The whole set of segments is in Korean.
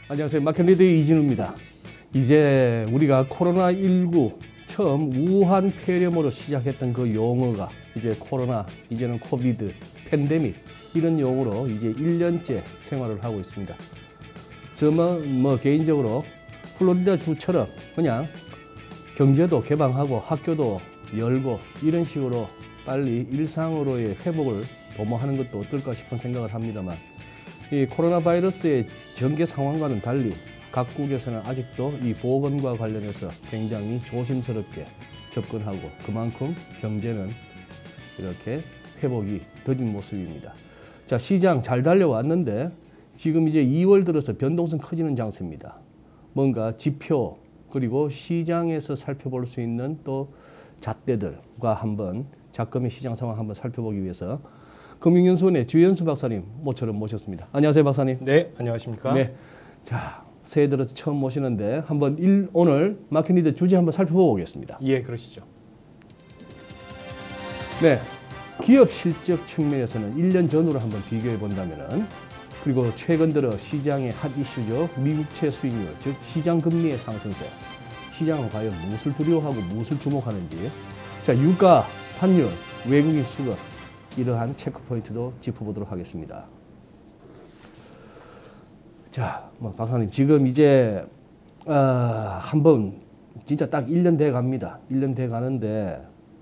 안녕하세요. 마켓리더의 이진우입니다. 이제 우리가 코로나19 처음 우한 폐렴으로 시작했던 그 용어가 이제 코로나, 이제는 코비드, 팬데믹 이런 용어로 이제 1년째 생활을 하고 있습니다. 저는 개인적으로 플로리다 주처럼 그냥 경제도 개방하고 학교도 열고 이런 식으로 빨리 일상으로의 회복을 도모하는 것도 어떨까 싶은 생각을 합니다만 이 코로나 바이러스의 전개 상황과는 달리 각국에서는 아직도 이 보건과 관련해서 굉장히 조심스럽게 접근하고 그만큼 경제는 이렇게 회복이 더딘 모습입니다. 자, 시장 잘 달려왔는데 지금 이제 2월 들어서 변동성 커지는 장세입니다. 뭔가 지표 그리고 시장에서 살펴볼 수 있는 또 잣대들과 한번 작금의 시장 상황 한번 살펴보기 위해서 금융연수원의 주현수 박사님 모처럼 모셨습니다. 안녕하세요, 박사님. 네, 안녕하십니까? 네, 자 새해 들어서 처음 모시는데 한번 오늘 마켓리더 주제 한번 살펴보겠습니다. 예, 그러시죠. 네, 기업 실적 측면에서는 1년 전으로 한번 비교해 본다면은 그리고 최근 들어 시장의 핫 이슈죠. 미국채 수익률, 즉 시장 금리의 상승세. 시장은 과연 무엇을 두려워하고 무엇을 주목하는지. 자, 유가, 환율, 외국인 수급. 이러한 체크 포인트도 짚어보도록 하겠습니다. 자, 박사님 지금 이제 한번 진짜 딱 1년 돼 갑니다. 1년 돼 가는데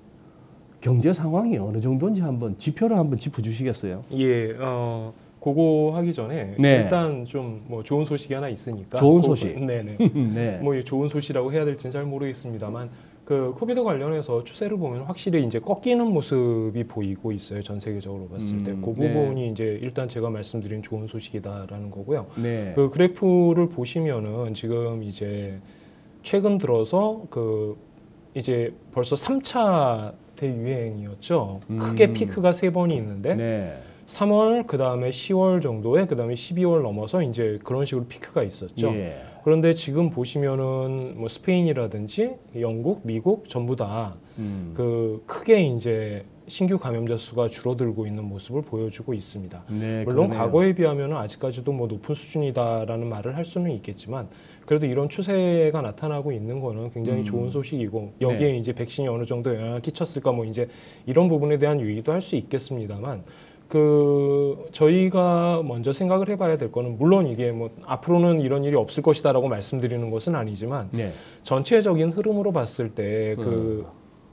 경제 상황이 어느 정도인지 한번 지표를 한번 짚어주시겠어요? 예, 그거 하기 전에 네. 일단 좀 뭐 좋은 소식이 하나 있으니까. 좋은 소식. 네네. 네. 뭐 좋은 소식이라고 해야 될지는 잘 모르겠습니다만 그 코비드 관련해서 추세를 보면 확실히 이제 꺾이는 모습이 보이고 있어요. 전 세계적으로 봤을 때. 그 부분이 네. 이제 일단 제가 말씀드린 좋은 소식이다라는 거고요. 네. 그 그래프를 보시면은 지금 이제 최근 들어서 그 이제 벌써 3차 대유행이었죠. 크게 피크가 3번이 있는데 네. 3월, 그 다음에 10월 정도에, 그 다음에 12월 넘어서 이제 그런 식으로 피크가 있었죠. 예. 그런데 지금 보시면은 뭐 스페인이라든지 영국, 미국 전부 다 그 크게 이제 신규 감염자 수가 줄어들고 있는 모습을 보여주고 있습니다. 네, 물론 그러네요. 과거에 비하면은 아직까지도 뭐 높은 수준이다라는 말을 할 수는 있겠지만 그래도 이런 추세가 나타나고 있는 거는 굉장히 좋은 소식이고 여기에 네. 이제 백신이 어느 정도 영향을 끼쳤을까 뭐 이제 이런 부분에 대한 얘기도 할 수 있겠습니다만 그 저희가 먼저 생각을 해봐야 될 거는 물론 이게 뭐 앞으로는 이런 일이 없을 것이다라고 말씀드리는 것은 아니지만 네. 전체적인 흐름으로 봤을 때 그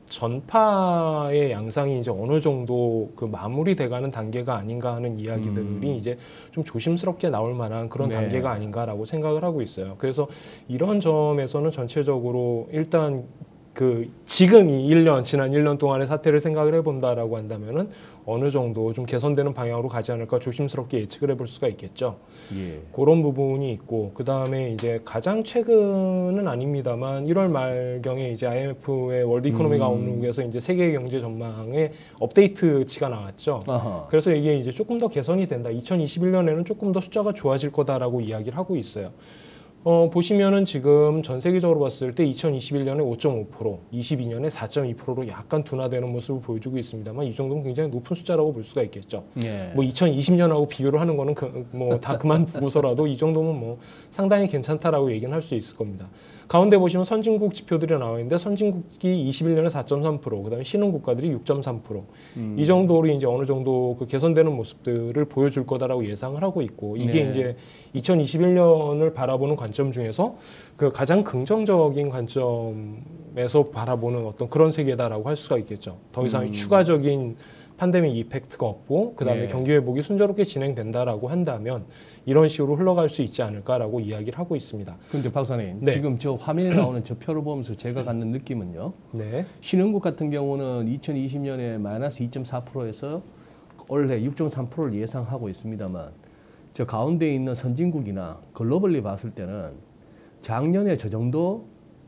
전파의 양상이 이제 어느 정도 그 마무리돼가는 단계가 아닌가 하는 이야기들이 이제 좀 조심스럽게 나올 만한 그런 네. 단계가 아닌가라고 생각을 하고 있어요. 그래서 이런 점에서는 전체적으로 일단 그 지금 지난 1년 동안의 사태를 생각을 해본다라고 한다면은 어느 정도 좀 개선되는 방향으로 가지 않을까 조심스럽게 예측을 해볼 수가 있겠죠. 예. 그런 부분이 있고 그 다음에 이제 가장 최근은 아닙니다만 1월 말경에 이제 IMF의 월드 이코노믹 아웃룩에서 이제 세계 경제 전망의 업데이트치가 나왔죠. 아하. 그래서 이게 이제 조금 더 개선이 된다. 2021년에는 조금 더 숫자가 좋아질 거다라고 이야기를 하고 있어요. 보시면은 지금 전 세계적으로 봤을 때 2021년에 5.5%, 22년에 4.2%로 약간 둔화되는 모습을 보여주고 있습니다만 이 정도는 굉장히 높은 숫자라고 볼 수가 있겠죠. 예. 뭐 2020년하고 비교를 하는 거는 뭐 다 그만두고서라도 이 정도면 뭐 상당히 괜찮다라고 얘기는 할 수 있을 겁니다. 가운데 보시면 선진국 지표들이 나와 있는데 선진국이 21년에 4.3%, 그다음에 신흥 국가들이 6.3%. 이 정도로 이제 어느 정도 그 개선되는 모습들을 보여줄 거다라고 예상을 하고 있고 이게 네. 이제 2021년을 바라보는 관점 중에서 그 가장 긍정적인 관점에서 바라보는 어떤 그런 세계다라고 할 수가 있겠죠. 더 이상 추가적인 팬데믹 이펙트가 없고 그다음에 네. 경기 회복이 순조롭게 진행된다라고 한다면 이런 식으로 흘러갈 수 있지 않을까라고 이야기를 하고 있습니다. 그런데 박사님, 네. 지금 저 화면에 나오는 저 표를 보면서 제가 갖는 느낌은요. 네. 신흥국 같은 경우는 2020년에 마이너스 2.4%에서 올해 6.3%를 예상하고 있습니다만 저 가운데 있는 선진국이나 글로벌리 봤을 때는 작년에 저 정도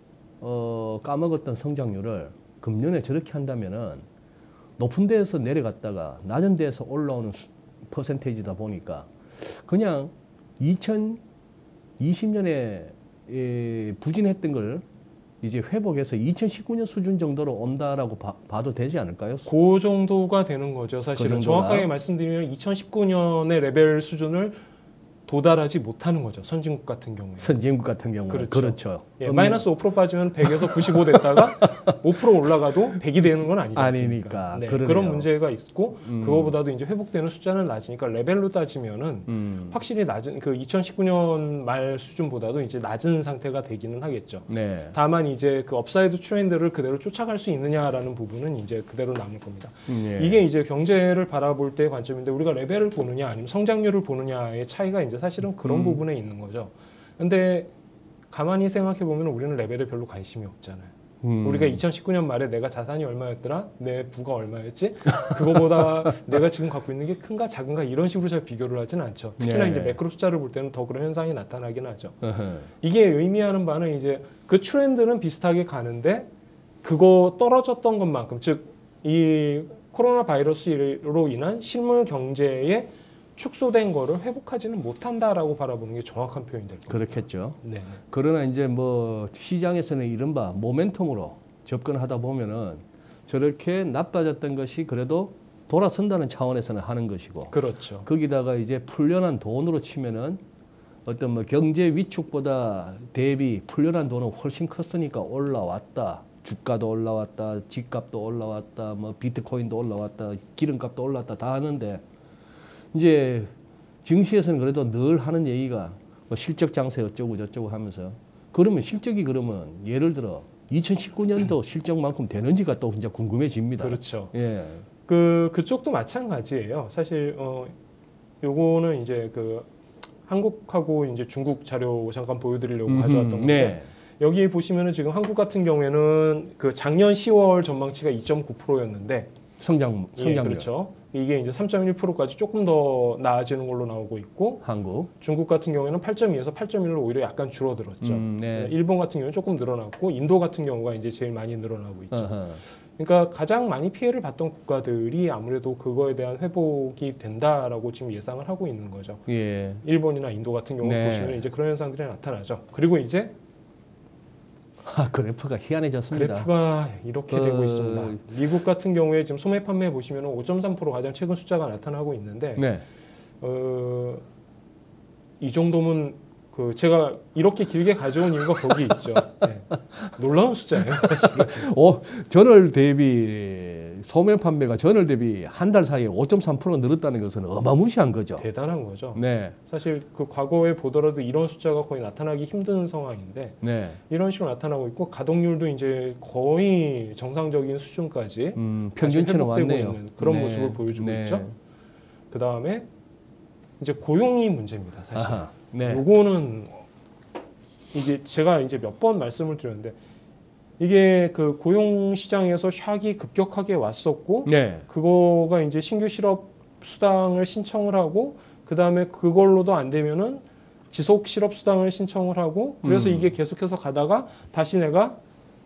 까먹었던 성장률을 금년에 저렇게 한다면은 높은 데에서 내려갔다가 낮은 데에서 올라오는 퍼센테이지다 보니까 그냥 2020년에 부진했던 걸 이제 회복해서 2019년 수준 정도로 온다라고 봐도 되지 않을까요? 그 정도가 되는 거죠. 사실은 그 정도가? 정확하게 말씀드리면 2019년의 레벨 수준을 도달하지 못하는 거죠. 선진국 같은 경우에. 선진국 같은 경우는 그렇죠. 그렇죠. 예, 마이너스 5% 빠지면 100에서 95 됐다가 5% 올라가도 100이 되는 건 아니지 아니니까. 않습니까? 네, 그러네요. 그런 문제가 있고 그거보다도 이제 회복되는 숫자는 낮으니까 레벨로 따지면은 확실히 낮은 그 2019년 말 수준보다도 이제 낮은 상태가 되기는 하겠죠. 네. 다만 이제 그 업사이드 트렌드를 그대로 쫓아갈 수 있느냐라는 부분은 이제 그대로 남을 겁니다. 예. 이게 이제 경제를 바라볼 때의 관점인데 우리가 레벨을 보느냐 아니면 성장률을 보느냐의 차이가 이제 사실은 그런 부분에 있는 거죠. 근데 가만히 생각해 보면 우리는 레벨에 별로 관심이 없잖아요. 우리가 2019년 말에 내가 자산이 얼마였더라? 내 부가 얼마였지? 그거보다 내가 지금 갖고 있는 게 큰가 작은가 이런 식으로 잘 비교를 하지는 않죠. 특히나 네. 이제 매크로 숫자를 볼 때는 더 그런 현상이 나타나긴 하죠. 어허. 이게 의미하는 바는 이제 그 트렌드는 비슷하게 가는데 그거 떨어졌던 것만큼 즉 이 코로나 바이러스로 인한 실물 경제에 축소된 거를 회복하지는 못한다라고 바라보는 게 정확한 표현이 될 겁니다. 그렇겠죠. 네. 그러나 이제 뭐 시장에서는 이른바 모멘텀으로 접근하다 보면은 저렇게 나빠졌던 것이 그래도 돌아선다는 차원에서는 하는 것이고 그렇죠. 거기다가 이제 풀려난 돈으로 치면은 어떤 뭐 경제 위축보다 대비 풀려난 돈은 훨씬 컸으니까 올라왔다. 주가도 올라왔다. 집값도 올라왔다. 뭐 비트코인도 올라왔다. 기름값도 올라왔다. 다 하는데 이제 증시에서는 그래도 늘 하는 얘기가 뭐 실적 장세 어쩌고 저쩌고 하면서 그러면 실적이 그러면 예를 들어 2019년도 실적만큼 되는지가 또 이제 궁금해집니다. 그렇죠. 예. 그쪽도 마찬가지예요. 사실 요거는 이제 그 한국하고 이제 중국 자료 잠깐 보여드리려고 가져왔던 건데 네. 여기 보시면은 지금 한국 같은 경우에는 그 작년 10월 전망치가 2.9%였는데 성장률. 예, 그렇죠. 이게 이제 3.1%까지 조금 더 나아지는 걸로 나오고 있고 한국. 중국 같은 경우에는 8.2에서 8.1로 오히려 약간 줄어들었죠. 네. 일본 같은 경우는 조금 늘어났고 인도 같은 경우가 이제 제일 많이 늘어나고 있죠. 어허. 그러니까 가장 많이 피해를 봤던 국가들이 아무래도 그거에 대한 회복이 된다라고 지금 예상을 하고 있는 거죠. 예. 일본이나 인도 같은 경우 네. 보시면 이제 그런 현상들이 나타나죠. 그리고 이제 그래프가 희한해졌습니다. 그래프가 이렇게 그- 되고 있습니다. 미국 같은 경우에 지금 소매 판매 보시면 5.3% 가장 최근 숫자가 나타나고 있는데 네. 이 정도면 그 제가 이렇게 길게 가져온 이유가 거기 있죠. 네. 놀라운 숫자예요. 사실은. 전월 대비 소매 판매가 전월 대비 한 달 사이에 5.3% 늘었다는 것은 어마무시한 거죠. 대단한 거죠. 네. 사실 그 과거에 보더라도 이런 숫자가 거의 나타나기 힘든 상황인데 네. 이런 식으로 나타나고 있고 가동률도 이제 거의 정상적인 수준까지 평균치는 회복되고 왔네요. 있는 그런 네. 모습을 보여주고 네. 있죠. 그 다음에 이제 고용이 문제입니다. 사실. 아하. 네. 요거는 이게 제가 이제 몇 번 말씀을 드렸는데 이게 그 고용 시장에서 샥이 급격하게 왔었고 네. 그거가 이제 신규 실업 수당을 신청을 하고 그 다음에 그걸로도 안 되면은 지속 실업 수당을 신청을 하고 그래서 이게 계속해서 가다가 다시 내가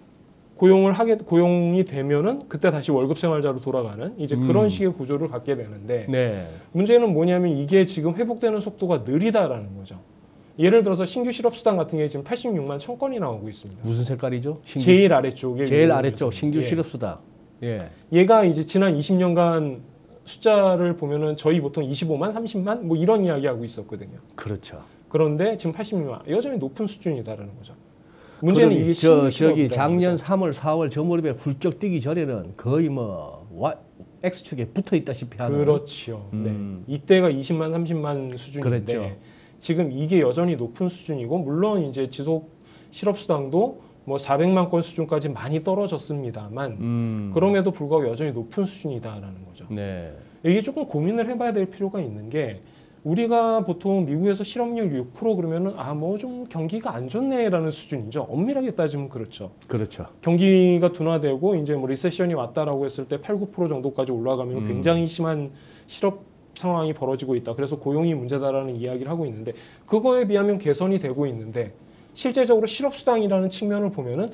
고용이 되면은 그때 다시 월급 생활자로 돌아가는 이제 그런 식의 구조를 갖게 되는데 네. 문제는 뭐냐면 이게 지금 회복되는 속도가 느리다라는 거죠. 예를 들어서 신규 실업수당 같은 게 지금 86만 1,000건이 나오고 있습니다. 무슨 색깔이죠? 제일 아래쪽에 제일 아래쪽 신규 예. 실업수당. 예. 얘가 이제 지난 20년간 숫자를 보면은 저희 보통 25만, 30만 뭐 이런 이야기하고 있었거든요. 그렇죠. 그런데 지금 86만 여전히 높은 수준이다라는 거죠. 문제는 그럼 이게 신규 저기 실업이라는 작년 거죠. 3월, 4월 저 무렵에 훌쩍 뛰기 전에는 거의 뭐 X축에 붙어 있다시피 하는. 그렇죠. 네. 이때가 20만, 30만 수준인데 그랬죠. 지금 이게 여전히 높은 수준이고 물론 이제 지속 실업 수당도 뭐 400만 건 수준까지 많이 떨어졌습니다만 그럼에도 불구하고 여전히 높은 수준이다라는 거죠. 네. 이게 조금 고민을 해봐야 될 필요가 있는 게 우리가 보통 미국에서 실업률 6% 그러면은 뭐 좀 경기가 안 좋네라는 수준이죠. 엄밀하게 따지면 그렇죠. 그렇죠. 경기가 둔화되고 이제 뭐 리세션이 왔다라고 했을 때 8, 9% 정도까지 올라가면 굉장히 심한 실업 상황이 벌어지고 있다. 그래서 고용이 문제다라는 이야기를 하고 있는데 그거에 비하면 개선이 되고 있는데 실제적으로 실업수당이라는 측면을 보면은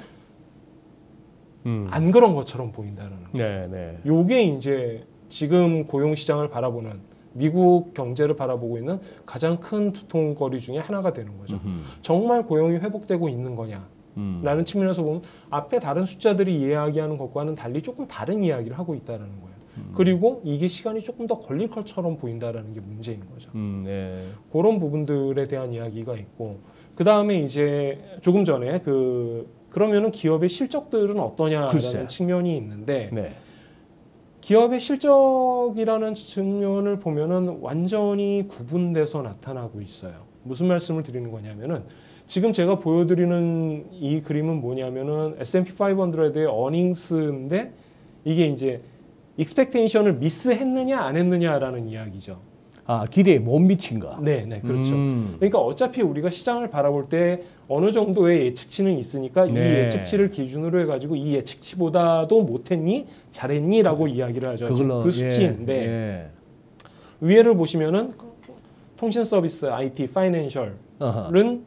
안 그런 것처럼 보인다는 거. 네, 네. 요게 이제 지금 고용 시장을 바라보는 미국 경제를 바라보고 있는 가장 큰 두통거리 중에 하나가 되는 거죠. 정말 고용이 회복되고 있는 거냐? 라는 측면에서 보면 앞에 다른 숫자들이 이야기하는 것과는 달리 조금 다른 이야기를 하고 있다는 거예요. 그리고 이게 시간이 조금 더 걸릴 것처럼 보인다라는 게 문제인 거죠. 네. 그런 부분들에 대한 이야기가 있고 그 다음에 이제 조금 전에 그러면은 기업의 실적들은 어떠냐라는 글쎄. 측면이 있는데 네. 기업의 실적이라는 측면을 보면은 완전히 구분돼서 나타나고 있어요. 무슨 말씀을 드리는 거냐면은 지금 제가 보여드리는 이 그림은 뭐냐면은 S&P 500의 earnings인데 이게 이제 expectation을 미스했느냐 안 했느냐라는 이야기죠. 아, 기대에 못 미친가? 네, 그렇죠. 그러니까 어차피 우리가 시장을 바라볼 때 어느 정도의 예측치는 있으니까 이 네. 예측치를 기준으로 해가지고 이 예측치보다도 못했니, 잘했니라고 이야기를 하죠. 그걸로 그 수치인데 예. 위에를 보시면은 통신 서비스, IT, 파이낸셜은 아하.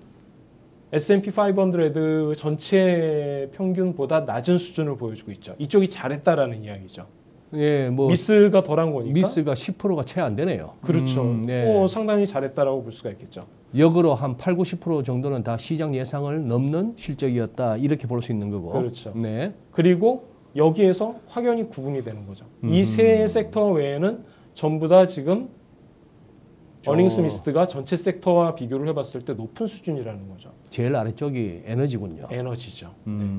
S&P 500 전체 평균보다 낮은 수준을 보여주고 있죠. 이쪽이 잘했다라는 이야기죠. 예, 뭐 미스가 덜한 거니까. 미스가 10%가 채 안 되네요. 그렇죠. 네. 상당히 잘했다라고 볼 수가 있겠죠. 역으로 한 8, 90% 정도는 다 시장 예상을 넘는 실적이었다. 이렇게 볼 수 있는 거고. 그렇죠. 네. 그리고 여기에서 확연히 구분이 되는 거죠. 이 세 섹터 외에는 전부 다 지금 어닝스 미스트가 전체 섹터와 비교를 해봤을 때 높은 수준이라는 거죠. 제일 아래쪽이 에너지군요. 에너지죠.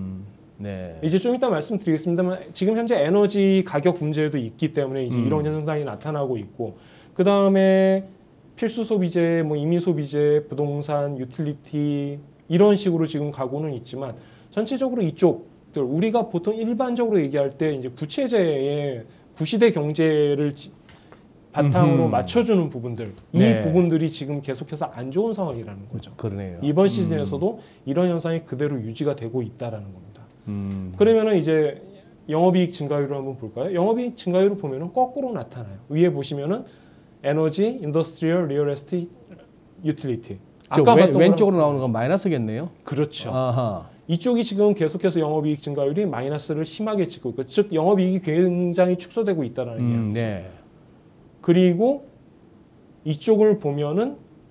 네. 이제 좀 이따 말씀드리겠습니다만 지금 현재 에너지 가격 문제도 있기 때문에 이제 이런 현상이 나타나고 있고 그 다음에 필수 소비재, 뭐 임의 소비재, 부동산, 유틸리티 이런 식으로 지금 가고는 있지만 전체적으로 이쪽들 우리가 보통 일반적으로 얘기할 때 이제 구체재의 구시대 경제를 바탕으로 맞춰주는 부분들 네. 이 부분들이 지금 계속해서 안 좋은 상황이라는 거죠. 그러네요. 이번 시즌에서도 이런 현상이 그대로 유지가 되고 있다라는 겁니다. 그러면은 이제 영업이익 증가율을 한번 볼까요? 영업이익 증가율을 보면은 거꾸로 나타나요. 위에 보시면은 에너지, 인더스트리얼, 리얼 에스테이트, 유틸리티. 아까 봤던 왼쪽으로 나오는 건 마이너스겠네요. 그렇죠. 아하. 이쪽이 지금 계속해서 영업이익 증가율이 마이너스를 심하게 찍고 있고, 즉 영업이익이 굉장히 축소되고 있다라는 얘기죠. 네. 그리고 이쪽을 보면은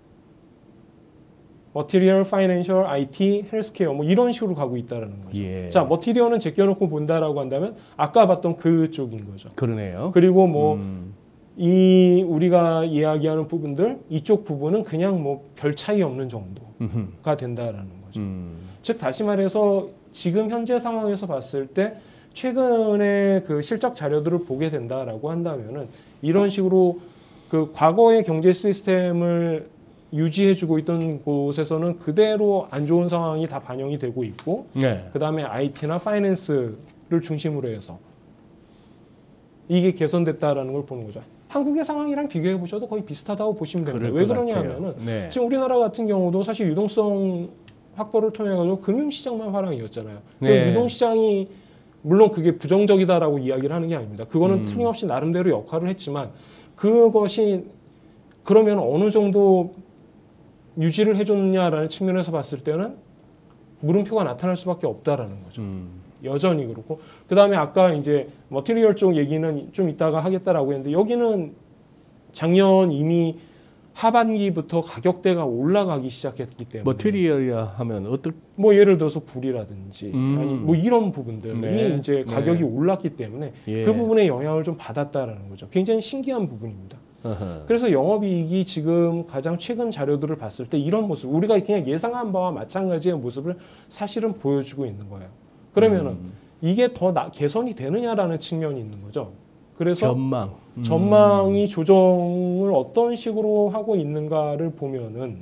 머티리얼, 파이낸셜, IT, 헬스케어 뭐 이런 식으로 가고 있다라는 거죠. 예. 자, 머티리얼은 제껴놓고 본다라고 한다면 아까 봤던 그쪽인 거죠. 그러네요. 그리고 뭐 이 우리가 이야기하는 부분들 이쪽 부분은 그냥 뭐 별 차이 없는 정도가 된다라는 거죠. 즉 다시 말해서 지금 현재 상황에서 봤을 때 최근에 그 실적 자료들을 보게 된다라고 한다면은 이런 식으로 그 과거의 경제 시스템을 유지해주고 있던 곳에서는 그대로 안 좋은 상황이 다 반영이 되고 있고, 네. 그 다음에 IT나 파이낸스를 중심으로 해서 이게 개선됐다라는 걸 보는 거죠. 한국의 상황이랑 비교해 보셔도 거의 비슷하다고 보시면 됩니다. 왜 그러냐면은 네. 지금 우리나라 같은 경우도 사실 유동성 확보를 통해 가지고 금융시장만 화랑이었잖아요. 네. 유동시장이 물론 그게 부정적이다라고 이야기를 하는 게 아닙니다. 그거는 틀림없이 나름대로 역할을 했지만 그것이 그러면 어느 정도 유지를 해줬냐라는 측면에서 봤을 때는 물음표가 나타날 수밖에 없다라는 거죠. 여전히 그렇고 그 다음에 아까 이제 머티리얼 쪽 얘기는 좀 이따가 하겠다라고 했는데 여기는 작년 이미 하반기부터 가격대가 올라가기 시작했기 때문에 머티리얼이라 하면 어떨? 뭐 예를 들어서 굴이라든지 아니 뭐 이런 부분들이 네. 이제 가격이 올랐기 때문에 예. 그 부분에 영향을 좀 받았다라는 거죠. 굉장히 신기한 부분입니다. 어허. 그래서 영업이익이 지금 가장 최근 자료들을 봤을 때 이런 모습, 우리가 그냥 예상한 바와 마찬가지의 모습을 사실은 보여주고 있는 거예요. 그러면은 이게 더 개선이 되느냐라는 측면이 있는 거죠. 그래서 전망이 조정을 어떤 식으로 하고 있는가를 보면은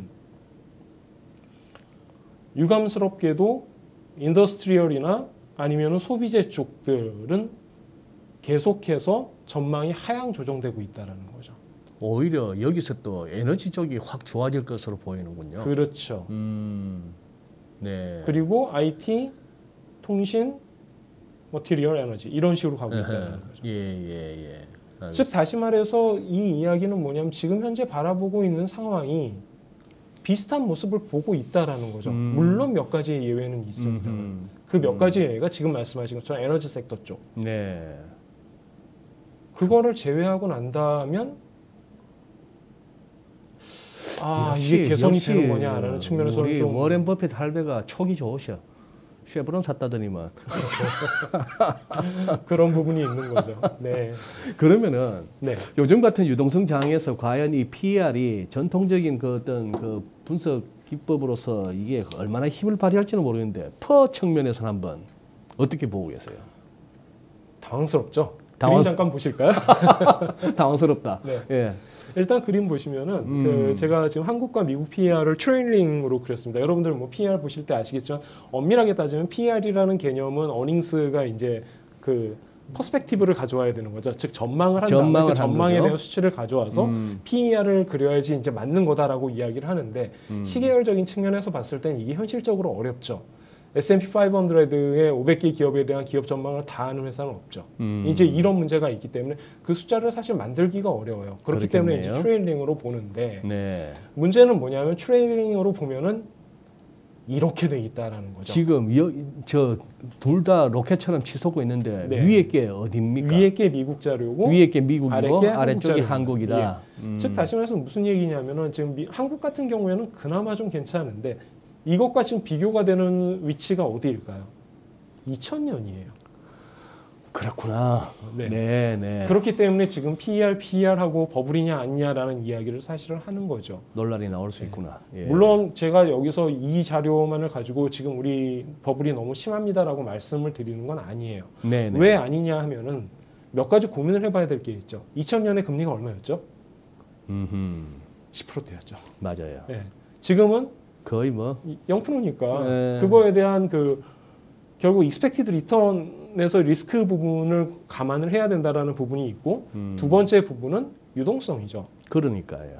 유감스럽게도 인더스트리얼이나 아니면 소비재 쪽들은 계속해서 전망이 하향 조정되고 있다는 거죠. 오히려 여기서 또 에너지 쪽이 확 좋아질 것으로 보이는군요. 그렇죠. 네. 그리고 IT, 통신, 머티리얼 에너지 이런 식으로 가고 있다는 거죠. 예. 즉 다시 말해서 이 이야기는 뭐냐면 지금 현재 바라보고 있는 상황이 비슷한 모습을 보고 있다라는 거죠. 물론 몇 가지의 예외는 있습니다. 그 몇 가지 예외가 지금 말씀하신 것처럼 에너지 섹터 쪽. 네. 그거를 제외하고 난다면 이게 개선이 되는 거냐라는 측면에서는 우리 좀 워렌 버핏 할배가 촉이 좋으셔. 쉐브론 샀다더니만. 그런 부분이 있는 거죠. 네. 그러면은 네. 요즘 같은 유동성 장에서 과연 이 PER이 전통적인 그 어떤 그 분석 기법으로서 이게 얼마나 힘을 발휘할지는 모르겠는데 퍼 측면에서는 한번 어떻게 보고 계세요? 당황스럽죠. 당황스- 그림 잠깐 보실까요? 당황스럽다. 네. 예. 일단 그림 보시면은 그 제가 지금 한국과 미국 PER을 트레일링으로 그렸습니다. 여러분들 뭐 PER 보실 때 아시겠지만 엄밀하게 따지면 PER이라는 개념은 어닝스가 이제 그 퍼스펙티브를 가져와야 되는 거죠. 즉 전망을 한 다음에 전망을 그 한 전망에 거죠. 대한 수치를 가져와서 PER을 그려야지 이제 맞는 거다라고 이야기를 하는데 시계열적인 측면에서 봤을 땐 이게 현실적으로 어렵죠. S&P 500의 500개 기업에 대한 기업 전망을 다 아는 회사는 없죠. 이제 이런 문제가 있기 때문에 그 숫자를 사실 만들기가 어려워요. 그렇기 때문에 이제 그렇겠네요. 트레일링으로 보는데 네. 문제는 뭐냐면 트레일링으로 보면은 이렇게 돼 있다라는 거죠. 지금 저 둘 다 로켓처럼 치솟고 있는데 네. 위에 게 어딥니까? 위에 게 미국 자료고 위에 게 미국이고 아래게 아래쪽이 한국 한국이다. 즉 다시 말해서 무슨 얘기냐면은 지금 한국 같은 경우에는 그나마 좀 괜찮은데 이것과 지금 비교가 되는 위치가 어디일까요? 2000년이에요. 그렇구나. 네. 네, 네. 그렇기 때문에 지금 PER하고 버블이냐 아니냐라는 이야기를 사실은 하는 거죠. 논란이 나올 수 있구나. 예. 물론 제가 여기서 이 자료만을 가지고 지금 우리 버블이 너무 심합니다라고 말씀을 드리는 건 아니에요. 네, 네. 왜 아니냐 하면은 몇 가지 고민을 해봐야 될 게 있죠. 2000년에 금리가 얼마였죠? 10%대였죠. 맞아요. 네. 지금은 거의 뭐 0%니까 네. 그거에 대한 그 결국 익스펙티드 리턴에서 리스크 부분을 감안을 해야 된다라는 부분이 있고 두 번째 부분은 유동성이죠. 그러니까요.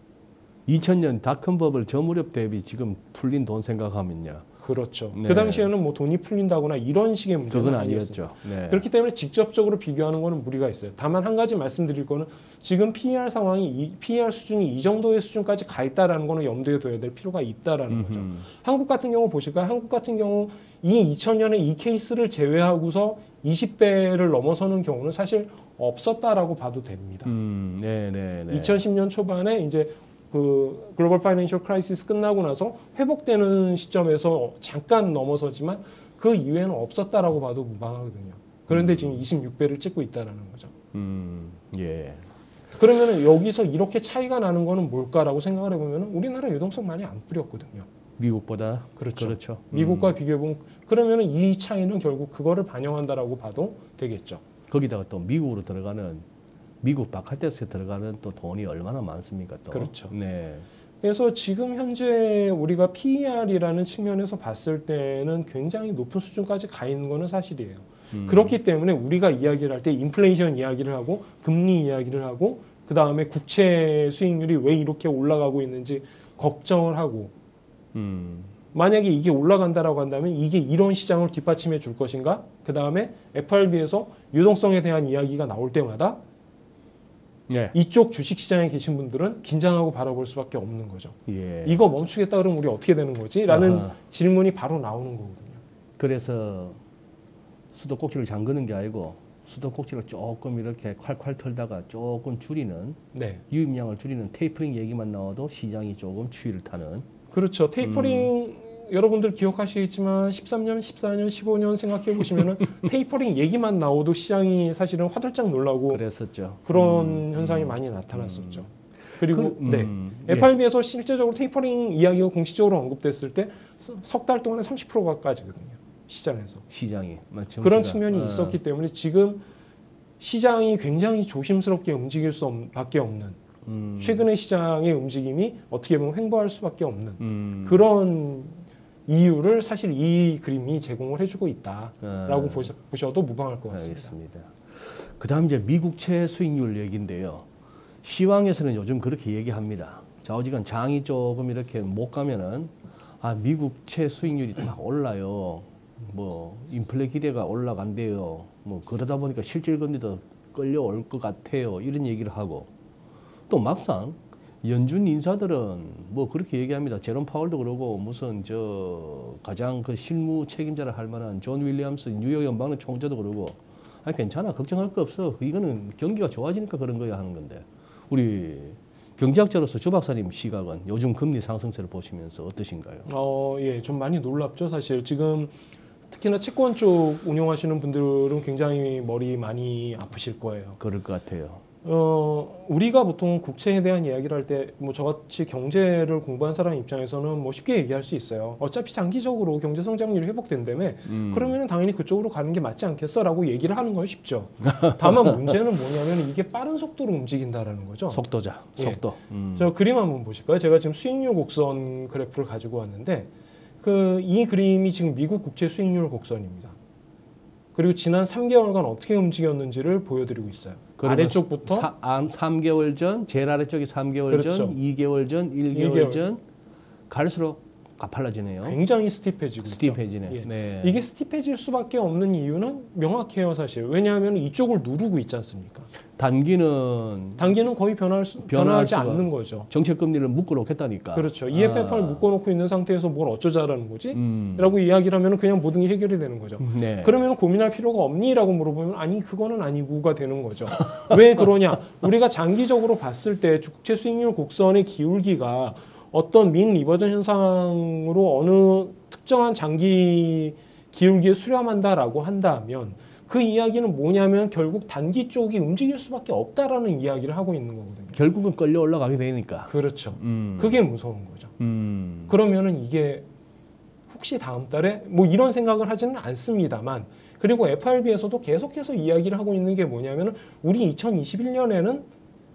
2000년 닷컴 버블 저 무렵 대비 지금 풀린 돈 생각하면요. 그렇죠. 네. 그 당시에는 뭐 돈이 풀린다거나 이런 식의 문제는 그건 아니었어요. 아니었죠. 네. 그렇기 때문에 직접적으로 비교하는 거는 무리가 있어요. 다만 한 가지 말씀드릴 거는 지금 PER 상황이 PER 수준이 이 정도의 수준까지 가 있다라는 거는 염두에 둬야 될 필요가 있다라는 거죠. 한국 같은 경우 보실까요? 한국 같은 경우 이 2000년에 이 케이스를 제외하고서 20배를 넘어서는 경우는 사실 없었다라고 봐도 됩니다. 네, 네, 네. 2010년 초반에 이제 그 글로벌 파이낸셜 크라이시스 끝나고 나서 회복되는 시점에서 잠깐 넘어서지만 그 이후에는 없었다라고 봐도 무방하거든요. 그런데 지금 26배를 찍고 있다라는 거죠. 예. 그러면 여기서 이렇게 차이가 나는 거는 뭘까라고 생각을 해보면 우리나라 유동성 많이 안 뿌렸거든요. 미국보다 그렇죠. 그렇죠. 미국과 비교해보면 그러면 이 차이는 결국 그거를 반영한다라고 봐도 되겠죠. 거기다가 또 미국으로 들어가는 미국 바깥에서 들어가는 또 돈이 얼마나 많습니까? 또. 그렇죠. 네. 그래서 지금 현재 우리가 PER이라는 측면에서 봤을 때는 굉장히 높은 수준까지 가 있는 거는 사실이에요. 그렇기 때문에 우리가 이야기를 할 때 인플레이션 이야기를 하고 금리 이야기를 하고 그 다음에 국채 수익률이 왜 이렇게 올라가고 있는지 걱정을 하고 만약에 이게 올라간다라고 한다면 이게 이런 시장을 뒷받침해 줄 것인가? 그 다음에 FRB에서 유동성에 대한 이야기가 나올 때마다 네. 이쪽 주식시장에 계신 분들은 긴장하고 바라볼 수밖에 없는 거죠. 예. 이거 멈추겠다 그러면 우리 어떻게 되는 거지? 라는 아하. 질문이 바로 나오는 거거든요. 그래서 수도꼭지를 잠그는 게 아니고 수도꼭지를 조금 이렇게 콸콸 털다가 조금 줄이는 네, 유입량을 줄이는 테이퍼링 얘기만 나와도 시장이 조금 추이를 타는 그렇죠. 테이퍼링 여러분들 기억하시겠지만 13년, 14년, 15년 생각해 보시면은 테이퍼링 얘기만 나오도 시장이 사실은 화들짝 놀라고 그랬었죠. 그런 현상이 많이 나타났었죠. 그리고 네, 예. FRB에서 실제적으로 테이퍼링 이야기가 공식적으로 언급됐을 때 석 달 동안에 30%가까지거든요. 시장에서. 시장이 맞죠. 그런 측면이 있었기 때문에 지금 시장이 굉장히 조심스럽게 움직일 수밖에 없는 최근의 시장의 움직임이 어떻게 보면 횡보할 수밖에 없는 그런 이유를 사실 이 그림이 제공을 해주고 있다라고 보셔도 무방할 것 같습니다. 알겠습니다. 그다음 이제 미국채 수익률 얘기인데요. 시황에서는 요즘 그렇게 얘기합니다. 좌우지간 장이 조금 이렇게 못 가면은 미국채 수익률이 딱 올라요. 뭐 인플레 기대가 올라간대요. 뭐 그러다 보니까 실질금리도 끌려올 것 같아요. 이런 얘기를 하고 또 막상 연준 인사들은 뭐 그렇게 얘기합니다. 제롬 파월도 그러고 무슨 저 가장 그 실무 책임자를 할 만한 존 윌리엄스 뉴욕 연방의 총재도 그러고 괜찮아 걱정할 거 없어. 이거는 경기가 좋아지니까 그런 거야 하는 건데 우리 경제학자로서 주 박사님 시각은 요즘 금리 상승세를 보시면서 어떠신가요? 예, 좀 많이 놀랍죠, 사실. 지금 특히나 채권 쪽 운용하시는 분들은 굉장히 머리 많이 아프실 거예요. 그럴 것 같아요. 우리가 보통 국채에 대한 이야기를 할 때 뭐 저같이 경제를 공부한 사람 입장에서는 뭐 쉽게 얘기할 수 있어요. 어차피 장기적으로 경제 성장률이 회복된다며 그러면 당연히 그쪽으로 가는 게 맞지 않겠어라고 얘기를 하는 건 쉽죠. 다만 문제는 뭐냐면 이게 빠른 속도로 움직인다라는 거죠. 속도자, 예. 속도. 저 그림 한번 보실까요? 제가 지금 수익률 곡선 그래프를 가지고 왔는데 이 그림이 지금 미국 국채 수익률 곡선입니다. 그리고 지난 3개월간 어떻게 움직였는지를 보여드리고 있어요. 아래쪽부터 3개월 전, 제일 아래쪽이 3개월 그렇죠. 전, 2개월 전, 1개월 전 갈수록 가팔라지네요. 굉장히 스티프해지고 스티프해지네. 있죠. 예. 네. 이게 스티프해질 수밖에 없는 이유는 명확해요, 사실. 왜냐하면 이쪽을 누르고 있지 않습니까? 단기는 거의 변하지 수가 않는 거죠. 정책 금리를 묶어놓겠다니까. 그렇죠. EFF를 묶어놓고 있는 상태에서 뭘 어쩌자라는 거지? 라고 이야기를 하면 그냥 모든 게 해결이 되는 거죠. 네. 그러면 고민할 필요가 없니? 라고 물어보면 아니 그거는 아니고가 되는 거죠. 왜 그러냐? 우리가 장기적으로 봤을 때 국채 수익률 곡선의 기울기가 어떤 민 리버전 현상으로 어느 특정한 장기 기울기에 수렴한다라고 한다면 그 이야기는 뭐냐면 결국 단기 쪽이 움직일 수밖에 없다라는 이야기를 하고 있는 거거든요. 결국은 끌려 올라가게 되니까. 그렇죠. 그게 무서운 거죠. 그러면은 이게 혹시 다음 달에 뭐 이런 생각을 하지는 않습니다만 그리고 FRB에서도 계속해서 이야기를 하고 있는 게 뭐냐면은 우리 2021년에는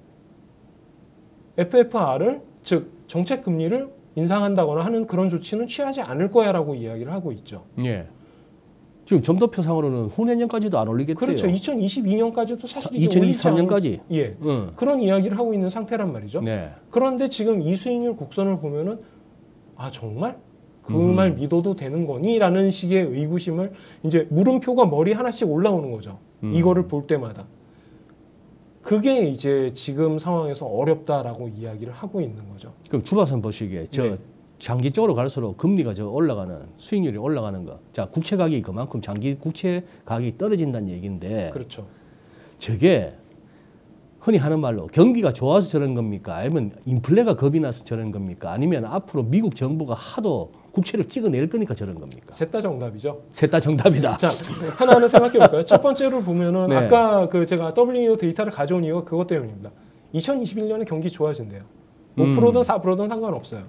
FFR을 즉 정책 금리를 인상한다거나 하는 그런 조치는 취하지 않을 거야라고 이야기를 하고 있죠. 예. 지금 점도표상으로는 후내년까지도 안 올리겠대요. 그렇죠. 2022년까지도 사실 이게 2023년까지. 예. 그런 이야기를 하고 있는 상태란 말이죠. 네. 그런데 지금 이 수익률 곡선을 보면은 아 정말 그 말 믿어도 되는 거니?라는 식의 의구심을 이제 물음표가 머리 하나씩 올라오는 거죠. 이거를 볼 때마다. 그게 이제 지금 상황에서 어렵다라고 이야기를 하고 있는 거죠. 그럼 주바선 보시기에 저 네. 장기적으로 갈수록 금리가 저 올라가는 수익률이 올라가는 거. 자, 국채 가격이 그만큼 장기 국채 가격이 떨어진다는 얘기인데 그렇죠. 저게 흔히 하는 말로 경기가 좋아서 저런 겁니까? 아니면 인플레가 겁이 나서 저런 겁니까? 아니면 앞으로 미국 정부가 하도 국채를 찍어낼 거니까 저런 겁니까? 셋 다 정답이죠. 셋 다 정답이다. 자, 하나하나 생각해 볼까요? 첫 번째로 보면은 네. 아까 그 제가 WEO 데이터를 가져온 이유가 그것 때문입니다. 2021년에 경기 좋아진대요. 5%든 4%든 상관없어요.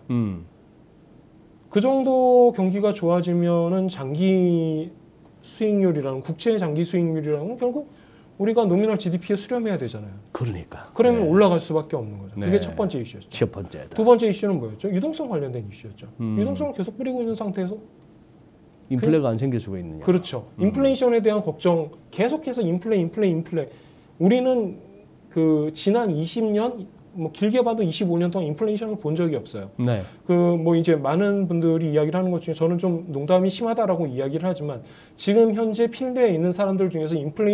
그 정도 경기가 좋아지면은 장기 수익률이라는 국채의 장기 수익률이라는 건 결국 우리가 노미널 GDP에 수렴해야 되잖아요. 그러니까. 그러면 네. 올라갈 수밖에 없는 거죠. 네. 그게 첫 번째 이슈였죠. 첫 번째다. 두 번째 이슈는 뭐였죠? 유동성 관련된 이슈였죠. 유동성을 계속 뿌리고 있는 상태에서 인플레가 안 생길 수가 있느냐. 그렇죠. 인플레이션에 대한 걱정 계속해서 인플레. 우리는 그 지난 20년 뭐 길게 봐도 25년 동안 인플레이션을 본 적이 없어요. 네. 그 뭐 이제 많은 분들이 이야기를 하는 것 중에 저는 좀 농담이 심하다라고 이야기를 하지만 지금 현재 필드에 있는 사람들 중에서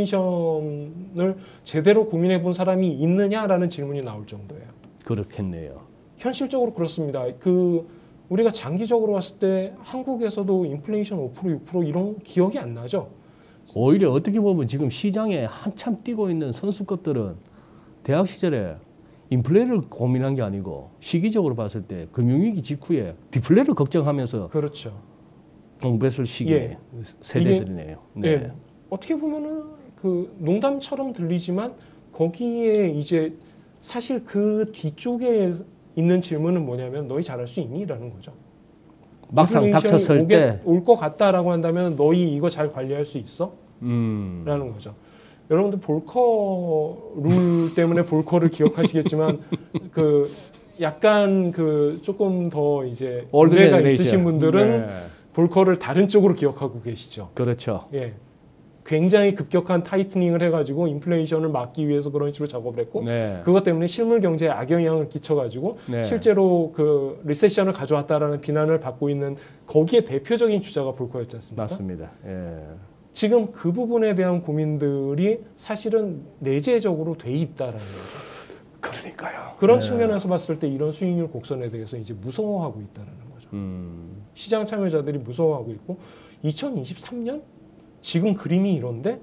인플레이션을 제대로 고민해 본 사람이 있느냐라는 질문이 나올 정도예요. 그렇겠네요. 현실적으로 그렇습니다. 그 우리가 장기적으로 봤을 때 한국에서도 인플레이션 5% 6% 이런 기억이 안 나죠. 오히려 어떻게 보면 지금 시장에 한참 뛰고 있는 선수급들은 대학 시절에 인플레를 고민한 게 아니고 시기적으로 봤을 때 금융위기 직후에 디플레를 걱정하면서 그렇죠. 공부했을 시기에 예. 세대들이네요. 네. 예. 어떻게 보면은 그 농담처럼 들리지만 거기에 이제 사실 그 뒤쪽에 있는 질문은 뭐냐면 너희 잘할 수 있니?라는 거죠. 막상 닥쳤을 때 올 것 같다라고 한다면 너희 이거 잘 관리할 수 있어? 라는 거죠. 여러분들 볼커 룰 때문에 볼커를 기억하시겠지만 그 약간 그 조금 더 이제 오래가 있으신 분들은 네. 볼커를 다른 쪽으로 기억하고 계시죠. 그렇죠. 예. 굉장히 급격한 타이트닝을 해가지고 인플레이션을 막기 위해서 그런 식으로 작업을 했고 네. 그것 때문에 실물 경제에 악영향을 끼쳐가지고 네. 실제로 그 리세션을 가져왔다라는 비난을 받고 있는 거기에 대표적인 주자가 볼커였지 않습니까? 맞습니다. 예. 지금 그 부분에 대한 고민들이 사실은 내재적으로 돼 있다라는 거죠. 그러니까요. 그런 네. 측면에서 봤을 때 이런 수익률 곡선에 대해서 이제 무서워하고 있다라는 거죠. 시장 참여자들이 무서워하고 있고 2023년 지금 그림이 이런데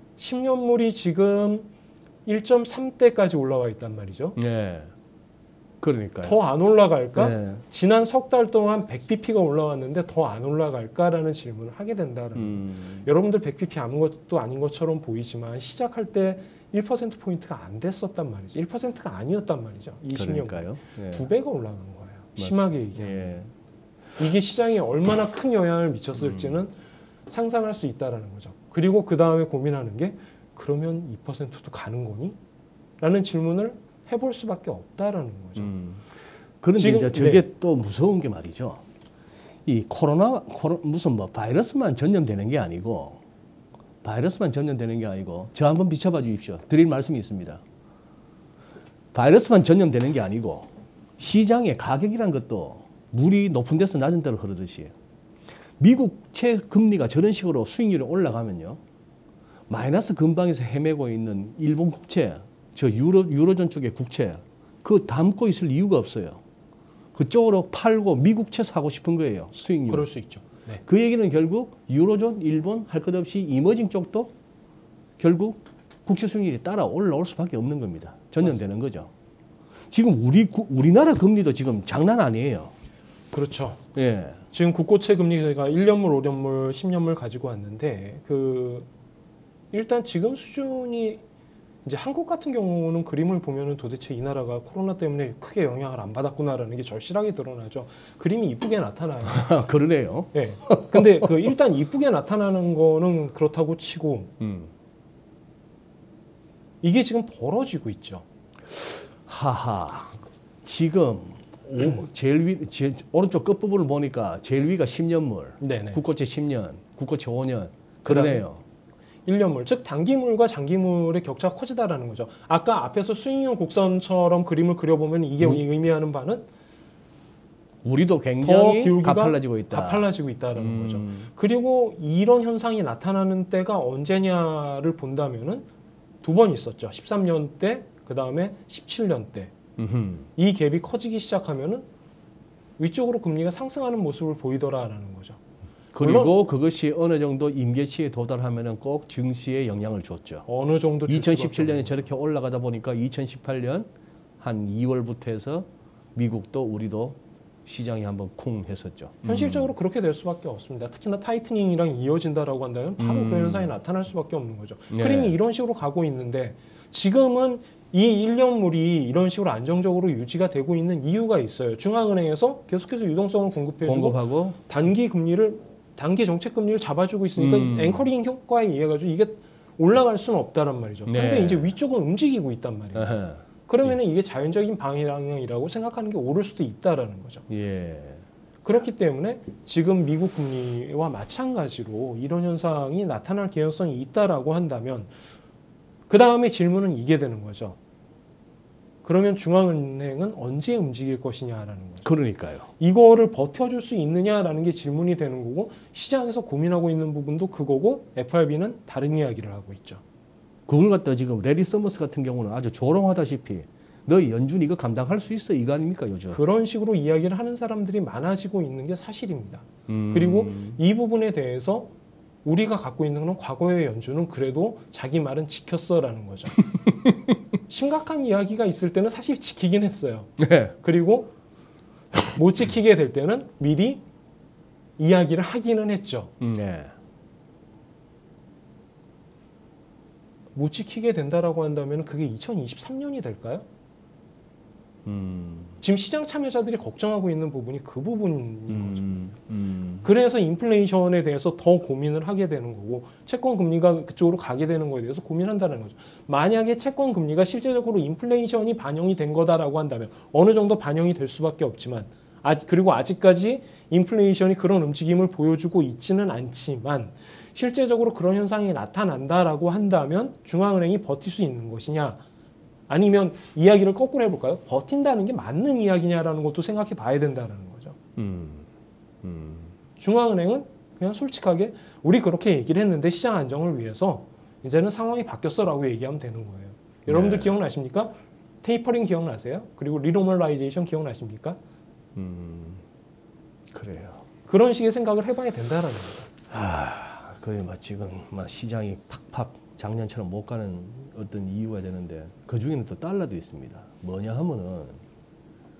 10년물이 지금 1.3대까지 올라와 있단 말이죠. 네. 그러니까요. 더 안 올라갈까? 네. 지난 석 달 동안 100bp가 올라왔는데 더 안 올라갈까라는 질문을 하게 된다는 여러분들 100bp 아무것도 아닌 것처럼 보이지만 시작할 때 1%포인트가 안 됐었단 말이죠. 1%가 아니었단 말이죠. 20년 그러니까요. 예. 두 배가 올라간 거예요. 심하게 얘기하면. 예. 이게 시장에 얼마나 큰 영향을 미쳤을지는 상상할 수 있다는 거죠. 그리고 그 다음에 고민하는 게 그러면 2%도 가는 거니? 라는 질문을 해볼 수밖에 없다라는 거죠. 그런데 지금, 이제 저게 또 무서운 게 말이죠. 이 코로나 무슨 뭐 바이러스만 전염되는 게 아니고 저 한번 비춰봐 주십시오. 드릴 말씀이 있습니다. 바이러스만 전염되는 게 아니고 시장의 가격이란 것도 물이 높은 데서 낮은 데로 흐르듯이 미국채 금리가 저런 식으로 수익률이 올라가면요. 마이너스 근방에서 헤매고 있는 일본 국채, 저 유로존 쪽의 국채, 그거 담고 있을 이유가 없어요. 그쪽으로 팔고 미국채 사고 싶은 거예요. 수익률. 그럴 수 있죠. 네. 그 얘기는 결국 유로존, 일본 할 것 없이 이머징 쪽도 결국 국채 수익률이 따라 올라올 수밖에 없는 겁니다. 전염되는 거죠. 지금 우리나라 금리도 지금 장난 아니에요. 그렇죠. 예. 지금 국고채 금리 저희가 1년물, 5년물, 10년물 가지고 왔는데 일단 지금 수준이 이제 한국 같은 경우는 그림을 보면은 도대체 이 나라가 코로나 때문에 크게 영향을 안 받았구나라는 게 절실하게 드러나죠. 그림이 이쁘게 나타나요. 그러네요. 네. 근데 일단 이쁘게 나타나는 거는 그렇다고 치고 이게 지금 벌어지고 있죠. 하하. 지금 오른쪽 끝부분을 보니까 제일 위가 10년물, 네네. 국고채 10년, 국고채 5년. 그러네요. 1년물, 즉 단기물과 장기물의 격차가 커지다라는 거죠. 아까 앞에서 수익률 곡선처럼 그림을 그려보면 이게 의미하는 바는 우리도 더 굉장히 기울기가 가팔라지고 있다. 가팔라지고 있다라는 거죠. 그리고 이런 현상이 나타나는 때가 언제냐를 본다면은 두 번 있었죠. 13년 때, 그 다음에 17년 때. 이 갭이 커지기 시작하면은 위쪽으로 금리가 상승하는 모습을 보이더라라는 거죠. 그리고 그것이 어느 정도 임계치에 도달하면은 꼭 증시에 영향을 줬죠. 어느 정도 2017년에 저렇게 올라가다 보니까 2018년 한 2월부터 해서 미국도 우리도 시장이 한번 쿵 했었죠. 현실적으로 그렇게 될 수밖에 없습니다. 특히나 타이트닝이랑 이어진다라고 한다면 바로 그 현상이 나타날 수밖에 없는 거죠. 네. 흐름이 이런 식으로 가고 있는데 지금은 이 1년물이 이런 식으로 안정적으로 유지가 되고 있는 이유가 있어요. 중앙은행에서 계속해서 유동성을 공급하고 단기 정책 금리를 잡아주고 있으니까 앵커링 효과에 의해 가지고 이게 올라갈 수는 없다란 말이죠. 그런데 네. 이제 위쪽은 움직이고 있단 말이에요. 그러면은 이게 자연적인 방향이라고 생각하는 게 옳을 수도 있다라는 거죠. 예. 그렇기 때문에 지금 미국 금리와 마찬가지로 이런 현상이 나타날 개연성이 있다라고 한다면 그 다음에 질문은 이게 되는 거죠. 그러면 중앙은행은 언제 움직일 것이냐라는 거죠. 그러니까요. 이거를 버텨줄 수 있느냐라는 게 질문이 되는 거고 시장에서 고민하고 있는 부분도 그거고 FRB는 다른 이야기를 하고 있죠. 그걸 갖다 지금 레리 서머스 같은 경우는 아주 조롱하다시피 너 연준 이거 감당할 수 있어 이거 아닙니까 요즘. 그런 식으로 이야기를 하는 사람들이 많아지고 있는 게 사실입니다. 그리고 이 부분에 대해서 우리가 갖고 있는 건 과거의 연준은 그래도 자기 말은 지켰어라는 거죠. 심각한 이야기가 있을 때는 사실 지키긴 했어요. 네. 그리고 못 지키게 될 때는 미리 이야기를 하기는 했죠. 네. 못 지키게 된다라고 한다면 그게 2023년이 될까요? 지금 시장 참여자들이 걱정하고 있는 부분이 그 부분인 거죠. 그래서 인플레이션에 대해서 더 고민을 하게 되는 거고 채권 금리가 그쪽으로 가게 되는 거에 대해서 고민한다는 거죠. 만약에 채권 금리가 실제적으로 인플레이션이 반영이 된 거다라고 한다면 어느 정도 반영이 될 수밖에 없지만 그리고 아직까지 인플레이션이 그런 움직임을 보여주고 있지는 않지만 실제적으로 그런 현상이 나타난다라고 한다면 중앙은행이 버틸 수 있는 것이냐 아니면 이야기를 거꾸로 해볼까요? 버틴다는 게 맞는 이야기냐라는 것도 생각해 봐야 된다는 거죠. 중앙은행은 그냥 솔직하게 우리 그렇게 얘기를 했는데 시장 안정을 위해서 이제는 상황이 바뀌었어라고 얘기하면 되는 거예요. 여러분들 기억나십니까? 테이퍼링 기억나세요? 그리고 리노멀라이제이션 기억나십니까? 그래요. 그런 식의 생각을 해봐야 된다라는 거죠. 그래 지금 시장이 팍팍 작년처럼 못 가는 어떤 이유가 되는데 그 중에는 또 달러도 있습니다. 뭐냐 하면은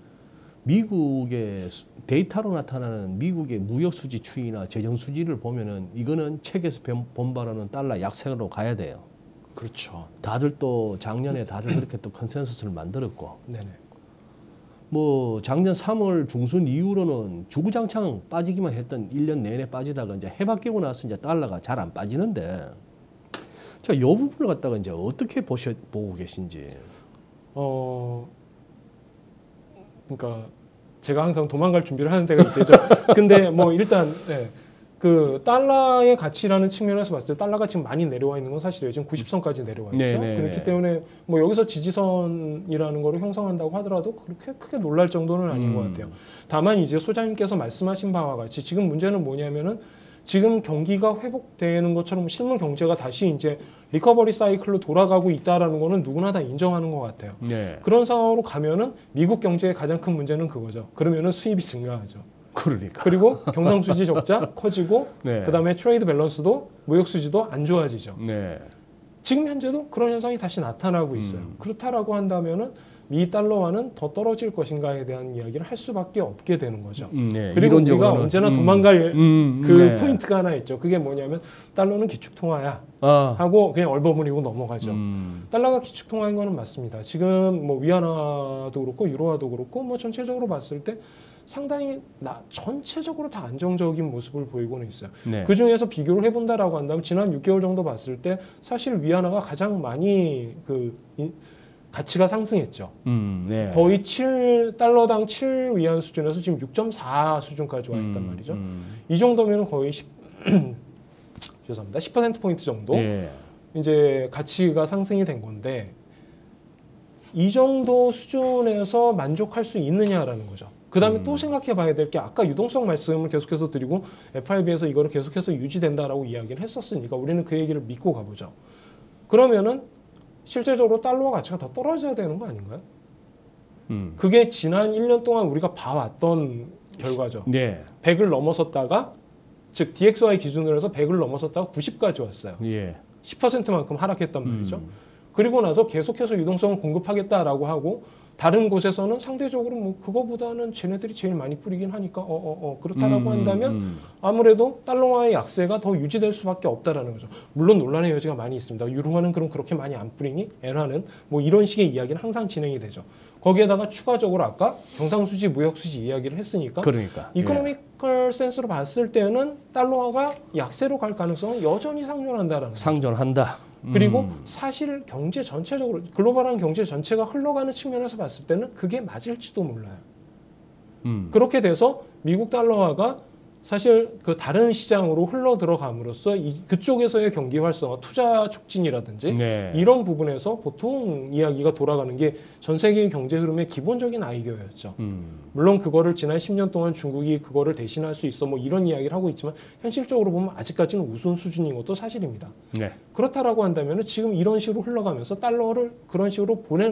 미국의 데이터로 나타나는 미국의 무역 수지 추이나 재정 수지를 보면은 이거는 책에서 본바라는 달러 약세로 가야 돼요. 그렇죠. 다들 또 작년에 다들 그렇게 또 컨센서스를 만들었고, 네네. 뭐 작년 3월 중순 이후로는 주구장창 빠지기만 했던 1년 내내 빠지다가 이제 해 바뀌고 나서 이제 달러가 잘 안 빠지는데, 자, 이 부분을 갖다가 이제 어떻게 보고 계신지. 그러니까 제가 항상 도망갈 준비를 하는 때가 있대죠. 근데 뭐 일단 네. 그 달러의 가치라는 측면에서 봤을 때 달러가 지금 많이 내려와 있는 건 사실이에요. 지금 90선까지 내려와 있죠. 네네네. 그렇기 때문에 뭐 여기서 지지선이라는 거를 형성한다고 하더라도 그렇게 크게 놀랄 정도는 아닌 것 같아요. 다만 이제 소장님께서 말씀하신 바와 같이 지금 문제는 뭐냐면은 지금 경기가 회복되는 것처럼 실물 경제가 다시 이제 리커버리 사이클로 돌아가고 있다라는 거는 누구나 다 인정하는 것 같아요. 네. 그런 상황으로 가면은 미국 경제의 가장 큰 문제는 그거죠. 그러면은 수입이 증가하죠. 그러니까. 그리고 경상수지 적자 커지고 네. 그다음에 트레이드 밸런스도 무역수지도 안 좋아지죠. 네. 지금 현재도 그런 현상이 다시 나타나고 있어요. 그렇다라고 한다면은 미 달러화는 더 떨어질 것인가에 대한 이야기를 할 수밖에 없게 되는 거죠. 네. 그리고 우리가 이론적으로는, 언제나 도망갈 그 네. 포인트가 하나 있죠. 그게 뭐냐면 달러는 기축통화야 아. 하고 그냥 얼버무리고 넘어가죠. 음. 달러가 기축통화인 거는 맞습니다. 지금 뭐 위안화도 그렇고 유로화도 그렇고 뭐 전체적으로 봤을 때 상당히 전체적으로 다 안정적인 모습을 보이고는 있어요. 네. 그 중에서 비교를 해본다라고 한다면 지난 6개월 정도 봤을 때 사실 위안화가 가장 많이 가치가 상승했죠. 네. 거의 7달러당 7위안 수준에서 지금 6.4 수준까지 와 있단 말이죠. 이 정도면 거의 죄송합니다. 10%포인트 정도 예. 이제 가치가 상승이 된 건데 이 정도 수준에서 만족할 수 있느냐라는 거죠. 그 다음에 또 생각해 봐야 될 게 아까 유동성 말씀을 계속해서 드리고 FRB에서 이거를 계속해서 유지된다라고 이야기를 했었으니까 우리는 그 얘기를 믿고 가보죠. 그러면은 실제적으로 달러화 가치가 더 떨어져야 되는 거 아닌가요? 그게 지난 1년 동안 우리가 봐왔던 결과죠. 네. 100을 넘어섰다가 즉 DXY 기준으로 해서 100을 넘어섰다가 90까지 왔어요. 예. 10%만큼 하락했단 말이죠. 그리고 나서 계속해서 유동성을 공급하겠다라고 하고 다른 곳에서는 상대적으로 뭐 그거보다는 쟤네들이 제일 많이 뿌리긴 하니까 그렇다라고 한다면 아무래도 달러화의 약세가 더 유지될 수밖에 없다라는 거죠. 물론 논란의 여지가 많이 있습니다. 유로화는 그럼 그렇게 많이 안 뿌리니? 엔화는 뭐 이런 식의 이야기는 항상 진행이 되죠. 거기에다가 추가적으로 아까 경상수지, 무역수지 이야기를 했으니까 그러니까. 이코노미컬 센스로 봤을 때는 달러화가 약세로 갈 가능성은 여전히 상존한다라는 거죠. 상존한다. 그리고 사실 경제 전체적으로 글로벌한 경제 전체가 흘러가는 측면에서 봤을 때는 그게 맞을지도 몰라요. 그렇게 돼서 미국 달러화가 사실 그 다른 시장으로 흘러 들어감으로써 그쪽에서의 경기 활성화, 투자 촉진이라든지 네. 이런 부분에서 보통 이야기가 돌아가는 게 전 세계의 경제 흐름의 기본적인 아이디어였죠. 물론 그거를 지난 10년 동안 중국이 그거를 대신할 수 있어 뭐 이런 이야기를 하고 있지만 현실적으로 보면 아직까지는 우스운 수준인 것도 사실입니다. 네. 그렇다라고 한다면 지금 이런 식으로 흘러가면서 달러를 그런 식으로 보낼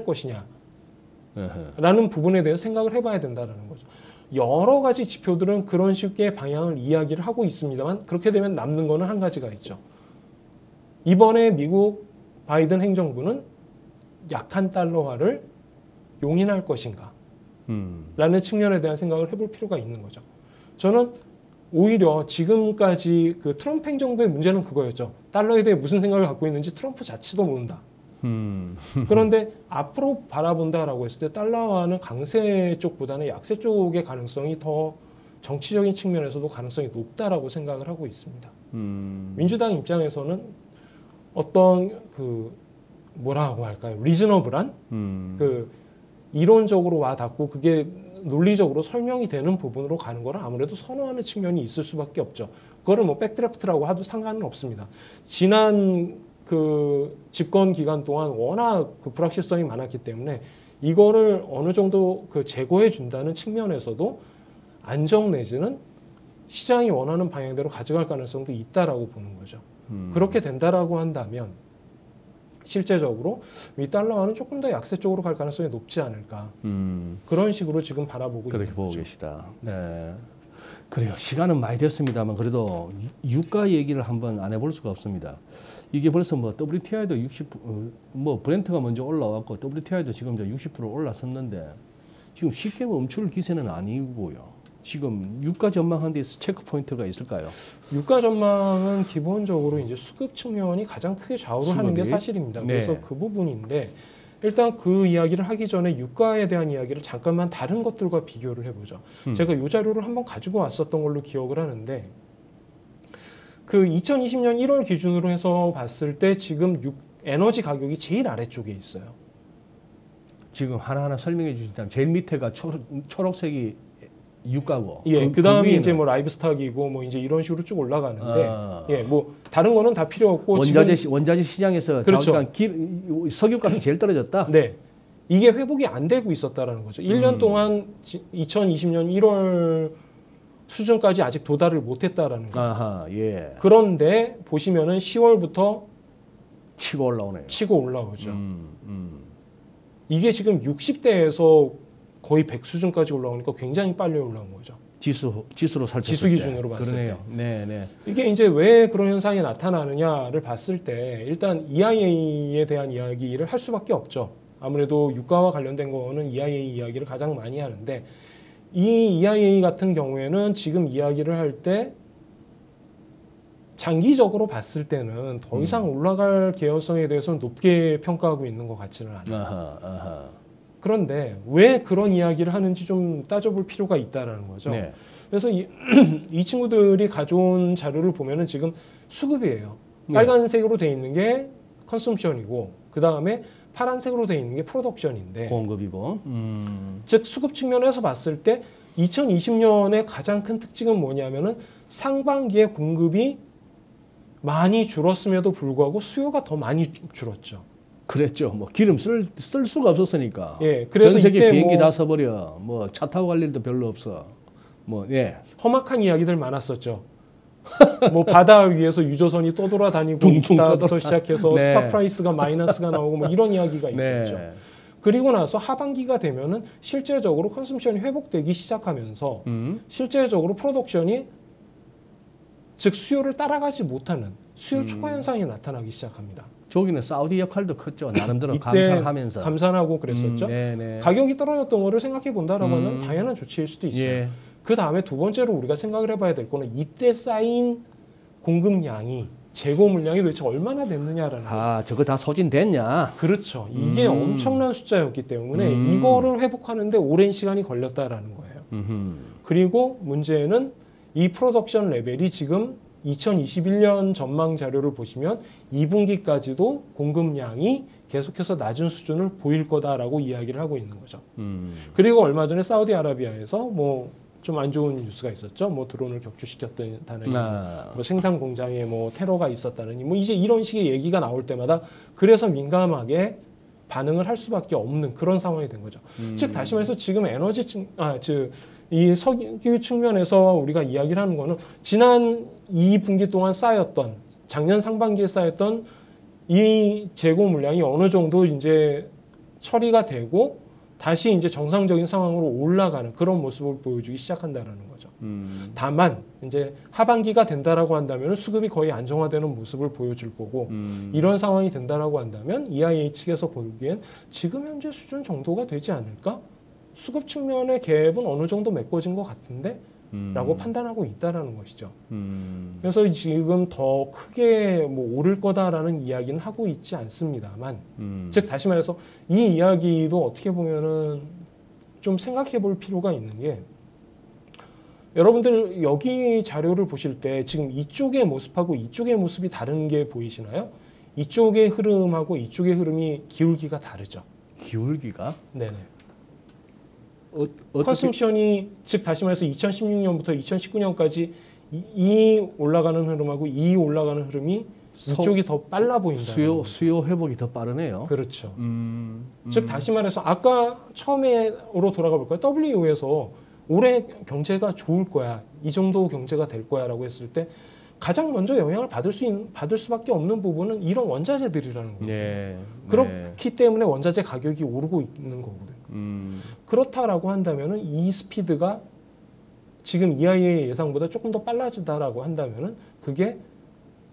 것이냐라는 부분에 대해서 생각을 해봐야 된다는 거죠. 여러 가지 지표들은 그런 식의 방향을 이야기를 하고 있습니다만 그렇게 되면 남는 거는 한 가지가 있죠. 이번에 미국 바이든 행정부는 약한 달러화를 용인할 것인가 라는 측면에 대한 생각을 해볼 필요가 있는 거죠. 저는 오히려 지금까지 그 트럼프 행정부의 문제는 그거였죠. 달러에 대해 무슨 생각을 갖고 있는지 트럼프 자체도 모른다. 그런데 앞으로 바라본다라고 했을 때 달러화는 강세 쪽보다는 약세 쪽의 가능성이 더 정치적인 측면에서도 가능성이 높다라고 생각을 하고 있습니다. 민주당 입장에서는 어떤 그 뭐라고 할까요? 리즈너블한 그 이론적으로 와닿고 그게 논리적으로 설명이 되는 부분으로 가는 거를 아무래도 선호하는 측면이 있을 수밖에 없죠. 그거를 뭐 백드래프트라고 해도 상관은 없습니다. 지난 그 집권 기간 동안 워낙 그 불확실성이 많았기 때문에 이거를 어느 정도 그 제고해 준다는 측면에서도 안정 내지는 시장이 원하는 방향대로 가져갈 가능성도 있다라고 보는 거죠. 그렇게 된다라고 한다면 실제적으로 미 달러화는 조금 더 약세 쪽으로 갈 가능성이 높지 않을까. 그런 식으로 지금 바라보고 그렇게 있는 보고 거죠. 계시다. 네. 그래요. 시간은 많이 됐습니다만 그래도 유가 얘기를 한번 안 해볼 수가 없습니다. 이게 벌써 뭐 WTI도 60, 뭐 브렌트가 먼저 올라왔고 WTI도 지금 이제 60% 올라섰는데 지금 쉽게 멈출 기세는 아니고요. 지금 유가 전망한 데서 체크 포인트가 있을까요? 유가 전망은 기본적으로 이제 수급 측면이 가장 크게 좌우를 하는 게 수급이? 사실입니다. 네. 그래서 그 부분인데 일단 그 이야기를 하기 전에 유가에 대한 이야기를 잠깐만 다른 것들과 비교를 해보죠. 제가 이 자료를 한번 가지고 왔었던 걸로 기억을 하는데 그 2020년 1월 기준으로 해서 봤을 때 지금 에너지 가격이 제일 아래쪽에 있어요. 지금 하나하나 설명해 주신다면 제일 밑에가 초록색이 유가고 예, 그 다음에 위에는 이제 뭐 라이브스탁이고 뭐 이제 이런 식으로 쭉 올라가는데 아. 예, 뭐 다른 거는 다 필요 없고 원자재 시장에서 그렇죠. 석유값이 제일 떨어졌다. 네. 이게 회복이 안 되고 있었다라는 거죠. 1년 동안 2020년 1월 수준까지 아직 도달을 못 했다라는 거예요. 아하, 예. 그런데 보시면은 10월부터 치고 올라오네요. 치고 올라오죠. 음. 이게 지금 60대에서 거의 100 수준까지 올라오니까 굉장히 빨리 올라온 거죠. 지수로 살폈을 지수 기준으로 봤을 그러네요. 네. 이게 이제 왜 그런 현상이 나타나느냐를 봤을 때 일단 EIA에 대한 이야기를 할 수밖에 없죠. 아무래도 유가와 관련된 거는 EIA 이야기를 가장 많이 하는데 이 EIA 같은 경우에는 지금 이야기를 할 때 장기적으로 봤을 때는 더 이상 올라갈 개연성에 대해서는 높게 평가하고 있는 것 같지는 않아요. 아하. 그런데 왜 그런 이야기를 하는지 좀 따져볼 필요가 있다라는 거죠. 네. 그래서 이 친구들이 가져온 자료를 보면은 지금 수급이에요. 네. 빨간색으로 돼 있는 게 컨섬션이고 그 다음에 파란색으로 돼 있는 게 프로덕션인데 공급이고. 즉 수급 측면에서 봤을 때 2020년의 가장 큰 특징은 뭐냐면은 상반기에 공급이 많이 줄었음에도 불구하고 수요가 더 많이 줄었죠. 그랬죠. 뭐 기름 쓸 수가 없었으니까. 예, 그래서 전 세계 이때 비행기 뭐 다 써버려. 뭐 차 타고 갈 일도 별로 없어. 뭐 예. 험악한 이야기들 많았었죠. 뭐 바다 위에서 유조선이 떠돌아다니고 둥둥 있다부터 시작해서 네. 스팟 프라이스가 마이너스가 나오고 뭐 이런 이야기가 있었죠. 네. 그리고 나서 하반기가 되면은 실제적으로 컨섬션이 회복되기 시작하면서 실제적으로 프로덕션이 즉 수요를 따라가지 못하는 수요 초과 현상이 나타나기 시작합니다. 저기는 사우디 역할도 컸죠. 나름대로 이때 감산하면서. 감산하고 그랬었죠. 네네. 가격이 떨어졌던 거를 생각해 본다라고 하면 당연한 조치일 수도 있어요. 예. 그 다음에 두 번째로 우리가 생각을 해봐야 될 거는 이때 쌓인 공급량이 재고 물량이 도대체 얼마나 됐느냐라는 거예요. 아, 저거 다 소진됐냐? 그렇죠. 이게 엄청난 숫자였기 때문에 이거를 회복하는데 오랜 시간이 걸렸다라는 거예요. 그리고 문제는 이 프로덕션 레벨이 지금 2021년 전망 자료를 보시면 2분기까지도 공급량이 계속해서 낮은 수준을 보일 거다라고 이야기를 하고 있는 거죠. 그리고 얼마 전에 사우디아라비아에서 뭐 좀 안 좋은 뉴스가 있었죠. 뭐 드론을 격추시켰다는 뭐 생산 공장에 뭐 테러가 있었다느니 뭐 이제 이런 식의 얘기가 나올 때마다 그래서 민감하게 반응을 할 수밖에 없는 그런 상황이 된 거죠. 즉 다시 말해서 지금 이 석유 측면에서 우리가 이야기를 하는 거는 지난 2분기 동안 쌓였던 작년 상반기에 쌓였던 이 재고 물량이 어느 정도 이제 처리가 되고 다시 이제 정상적인 상황으로 올라가는 그런 모습을 보여주기 시작한다라는 거죠. 다만 이제 하반기가 된다라고 한다면 수급이 거의 안정화되는 모습을 보여줄 거고 이런 상황이 된다라고 한다면 EIA 측에서 보기엔 지금 현재 수준 정도가 되지 않을까? 수급 측면의 갭은 어느 정도 메꿔진 것 같은데? 라고 판단하고 있다라는 것이죠. 그래서 지금 더 크게 뭐 오를 거다라는 이야기는 하고 있지 않습니다만, 즉 다시 말해서 이 이야기도 어떻게 보면은 좀 생각해 볼 필요가 있는 게 여러분들 여기 자료를 보실 때 지금 이쪽의 모습하고 이쪽의 모습이 다른 게 보이시나요? 이쪽의 흐름하고 이쪽의 흐름이 기울기가 다르죠. 기울기가? 네네. 어떻게? 컨섬션이 즉 다시 말해서 2016년부터 2019년까지 이 올라가는 흐름하고 이 올라가는 흐름이 이쪽이 더 빨라 보인다. 수요 회복이 더 빠르네요. 그렇죠. 즉 다시 말해서 아까 처음으로 돌아가 볼까요? WE에서 올해 경제가 좋을 거야, 이 정도 경제가 될 거야라고 했을 때 가장 먼저 영향을 받을 수밖에 없는 부분은 이런 원자재들이라는 거거든요. 네. 그렇기 때문에 원자재 가격이 오르고 있는 거거든요. 그렇다라고 한다면은 이 스피드가 지금 EIA 예상보다 조금 더 빨라지다라고 한다면은 그게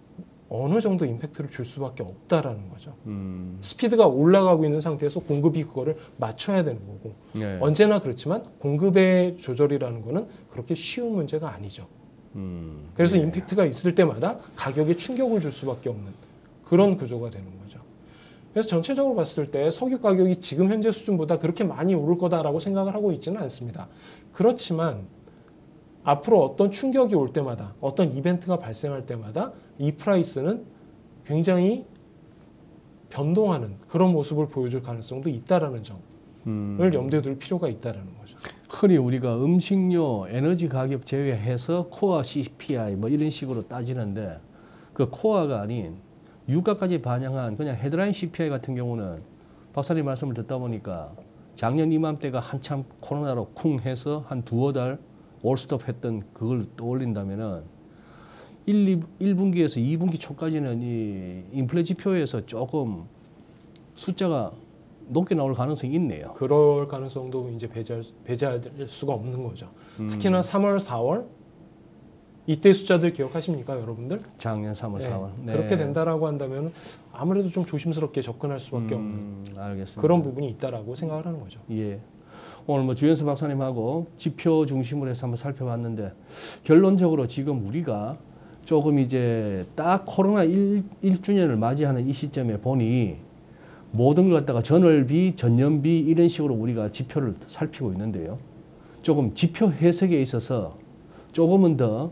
어느 정도 임팩트를 줄 수밖에 없다라는 거죠. 스피드가 올라가고 있는 상태에서 공급이 그거를 맞춰야 되는 거고 네. 언제나 그렇지만 공급의 조절이라는 거는 그렇게 쉬운 문제가 아니죠. 그래서 네. 임팩트가 있을 때마다 가격에 충격을 줄 수밖에 없는 그런 구조가 되는 거죠. 그래서 전체적으로 봤을 때 석유 가격이 지금 현재 수준보다 그렇게 많이 오를 거다라고 생각을 하고 있지는 않습니다. 그렇지만 앞으로 어떤 충격이 올 때마다 어떤 이벤트가 발생할 때마다 이 프라이스는 굉장히 변동하는 그런 모습을 보여줄 가능성도 있다라는 점을 염두에 둘 필요가 있다라는 거죠. 흔히 우리가 음식료, 에너지 가격 제외해서 코어 CPI 뭐 이런 식으로 따지는데 그 코어가 아닌 유가까지 반영한 그냥 헤드라인 CPI 같은 경우는 박사님 말씀을 듣다 보니까 작년 이맘때가 한참 코로나로 쿵 해서 한 두어 달 올스톱 했던 그걸 떠올린다면은 1분기에서 2분기 초까지는 이 인플레 지표에서 조금 숫자가 높게 나올 가능성이 있네요. 그럴 가능성도 이제 배제할 수가 없는 거죠. 특히나 3월, 4월 이때 숫자들 기억하십니까, 여러분들? 작년 3월, 네. 4월. 네. 그렇게 된다라고 한다면 아무래도 좀 조심스럽게 접근할 수밖에 없는 알겠습니다. 그런 부분이 있다라고 생각을 하는 거죠. 예. 오늘 뭐 주현수 박사님하고 지표 중심으로 해서 한번 살펴봤는데 결론적으로 지금 우리가 조금 이제 딱 코로나 1주년을 맞이하는 이 시점에 보니 모든 걸 갖다가 전월비, 전년비 이런 식으로 우리가 지표를 살피고 있는데요. 조금 지표 해석에 있어서 조금은 더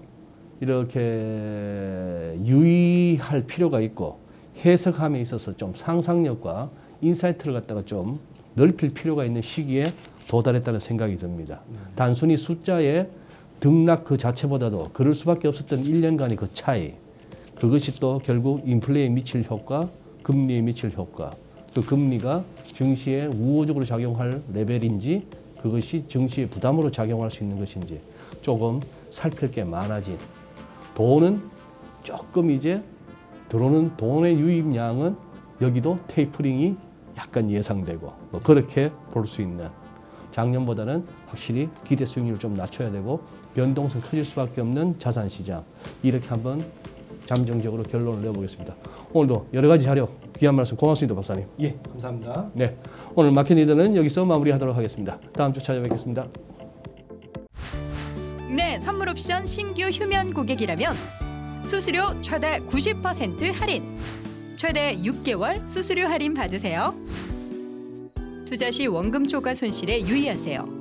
이렇게 유의할 필요가 있고 해석함에 있어서 좀 상상력과 인사이트를 갖다가 좀 넓힐 필요가 있는 시기에 도달했다는 생각이 듭니다. 단순히 숫자의 등락 그 자체보다도 그럴 수밖에 없었던 1년간의 그 차이, 그것이 또 결국 인플레에 미칠 효과, 금리에 미칠 효과, 그 금리가 증시에 우호적으로 작용할 레벨인지 그것이 증시에 부담으로 작용할 수 있는 것인지 조금 살필 게 많아진, 돈은 조금 이제 들어오는 돈의 유입량은 여기도 테이퍼링이 약간 예상되고 뭐 그렇게 볼 수 있는, 작년보다는 확실히 기대 수익률을 좀 낮춰야 되고 변동성 커질 수밖에 없는 자산시장, 이렇게 한번 잠정적으로 결론을 내보겠습니다. 오늘도 여러 가지 자료 귀한 말씀 고맙습니다, 박사님. 예, 감사합니다. 네, 오늘 마켓리더는 여기서 마무리하도록 하겠습니다. 다음 주 찾아뵙겠습니다. 네, 선물 옵션 신규 휴면 고객이라면 수수료 최대 90% 할인, 최대 6개월 수수료 할인 받으세요. 투자 시 원금 초과 손실에 유의하세요.